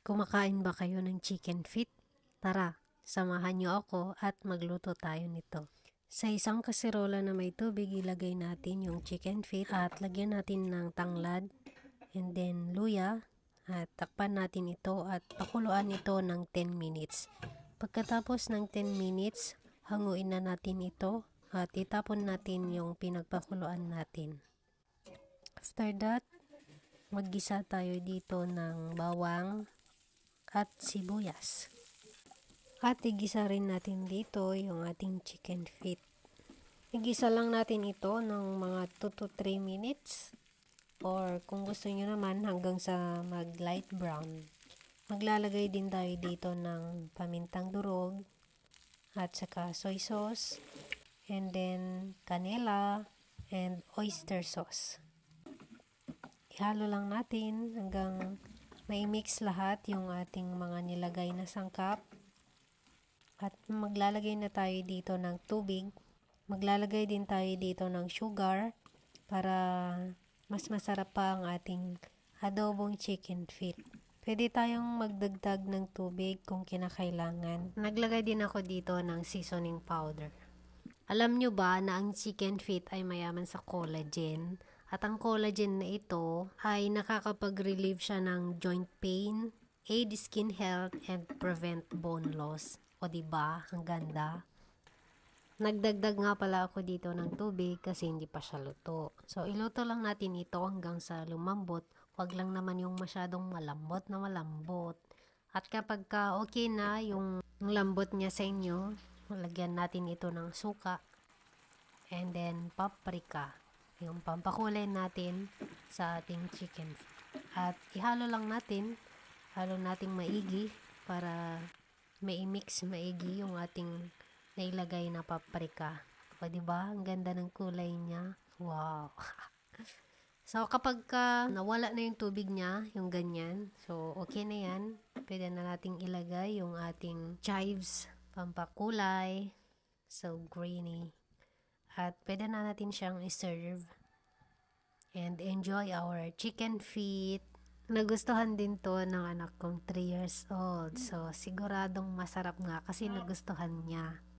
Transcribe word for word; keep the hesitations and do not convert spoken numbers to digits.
Kumakain ba kayo ng chicken feet? Tara, samahan niyo ako at magluto tayo nito. Sa isang kaserola na may tubig, ilagay natin yung chicken feet at lagyan natin ng tanglad and then luya at takpan natin ito at pakuluan ito ng ten minutes. Pagkatapos ng ten minutes, hanguin na natin ito at itapon natin yung pinagpakuluan natin. After that, maggisa tayo dito ng bawang at sibuyas. At igisa rin natin dito yung ating chicken feet. Igisa lang natin ito ng mga two to three minutes. Or kung gusto nyo naman hanggang sa mag light brown. Maglalagay din tayo dito ng pamintang durog at saka soy sauce. And then canela and oyster sauce. Ihalo lang natin hanggang may mix lahat yung ating mga nilagay na sangkap. At maglalagay na tayo dito ng tubig. Maglalagay din tayo dito ng sugar para mas masarap pa ang ating adobong chicken feet. Pwede tayong magdagdag ng tubig kung kinakailangan. Naglagay din ako dito ng seasoning powder. Alam nyo ba na ang chicken feet ay mayaman sa collagen? At ang collagen na ito ay nakakapag-relieve siya ng joint pain, aid skin health, and prevent bone loss. O diba? Ang ganda. Nagdagdag nga pala ako dito ng tubig kasi hindi pa siya luto. So, iluto lang natin ito hanggang sa lumambot. Huwag lang naman yung masyadong malambot na malambot. At kapag ka okay na yung lambot niya sa inyo, lagyan natin ito ng suka. And then, paprika. Yung pampakulay natin sa ating chicken. At ihalo lang natin. Halo nating maigi para may mix maigi yung ating nailagay na paprika. O diba? Ang ganda ng kulay niya. Wow! So, kapag ka nawala na yung tubig niya, yung ganyan, so okay na yan. Pwede na nating ilagay yung ating chives, pampakulay. So, greeny. At pwede na natin siyang iserve. And enjoy our chicken feet. Nagustuhan din to ng anak kong three years old. So, siguradong masarap nga kasi nagustuhan niya.